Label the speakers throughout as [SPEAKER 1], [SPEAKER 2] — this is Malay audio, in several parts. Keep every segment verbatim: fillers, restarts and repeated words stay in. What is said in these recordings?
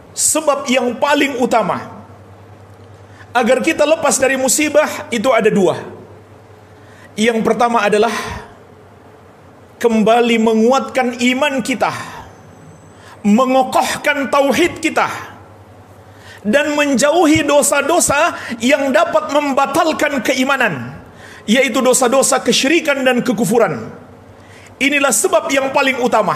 [SPEAKER 1] sebab yang paling utama agar kita lepas dari musibah itu ada dua. Yang pertama adalah kembali menguatkan iman kita, mengokohkan tauhid kita, dan menjauhi dosa-dosa yang dapat membatalkan keimanan, yaitu dosa-dosa kesyirikan dan kekufuran. Inilah sebab yang paling utama.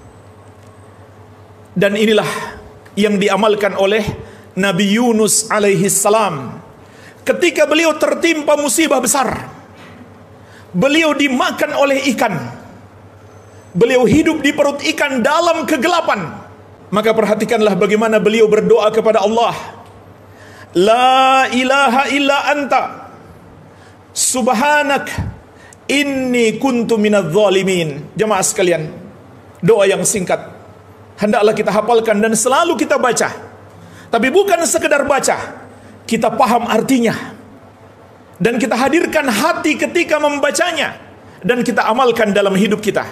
[SPEAKER 1] Dan inilah yang diamalkan oleh Nabi Yunus alaihi salam. Ketika beliau tertimpa musibah besar, beliau dimakan oleh ikan, beliau hidup di perut ikan dalam kegelapan. Maka perhatikanlah bagaimana beliau berdoa kepada Allah. La ilaha illa anta subhanak inni kuntu minadz zalimin. Jemaah sekalian, doa yang singkat, hendaklah kita hafalkan dan selalu kita baca. Tapi bukan sekedar baca, kita paham artinya, dan kita hadirkan hati ketika membacanya, dan kita amalkan dalam hidup kita.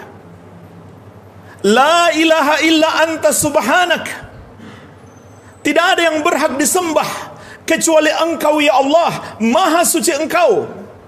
[SPEAKER 1] La ilaha illa anta subhanak, tidak ada yang berhak disembah kecuali Engkau ya Allah, maha suci Engkau.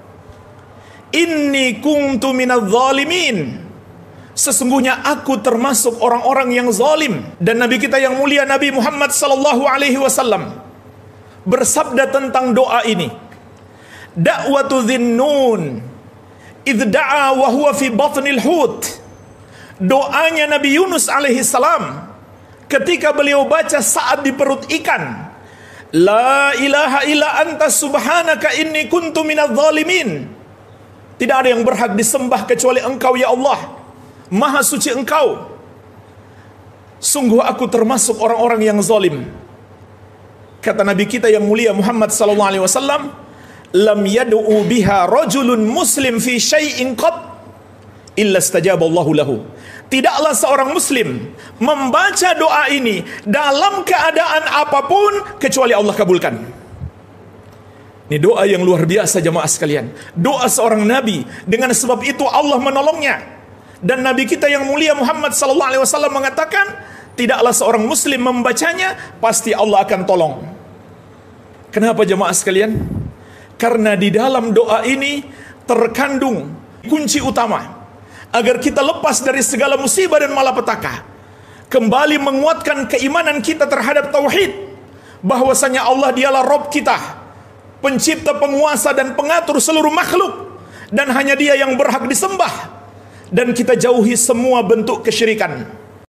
[SPEAKER 1] Inni kuntu minadz zalimin, sesungguhnya aku termasuk orang-orang yang zalim. Dan Nabi kita yang mulia Nabi Muhammad sallallahu alaihi wasallam bersabda tentang doa ini. Da'watu dhinnun idh da'a wa huwa fi batnil hut. Doanya Nabi Yunus alaihi salam ketika beliau baca saat di perut ikan. La ilaha illa anta subhanaka inni kuntu minadz zalimin. Tidak ada yang berhak disembah kecuali Engkau ya Allah, maha suci Engkau. Sungguh aku termasuk orang-orang yang zalim. Kata Nabi kita yang mulia Muhammad sallallahu alaihi wasallam, lam yad'u biha rajulun muslim fi syai'in qat illa istajaba Allahu lahu. Tidaklah seorang muslim membaca doa ini dalam keadaan apapun kecuali Allah kabulkan. Ini doa yang luar biasa jemaah sekalian. Doa seorang nabi, dengan sebab itu Allah menolongnya. Dan Nabi kita yang mulia Muhammad sallallahu alaihi wasallam mengatakan, tidaklah seorang muslim membacanya, pasti Allah akan tolong. Kenapa jemaah sekalian? Karena di dalam doa ini terkandung kunci utama agar kita lepas dari segala musibah dan malapetaka, kembali menguatkan keimanan kita terhadap tauhid, bahwasanya Allah dialah Rabb kita, pencipta, penguasa dan pengatur seluruh makhluk, dan hanya Dia yang berhak disembah, dan kita jauhi semua bentuk kesyirikan.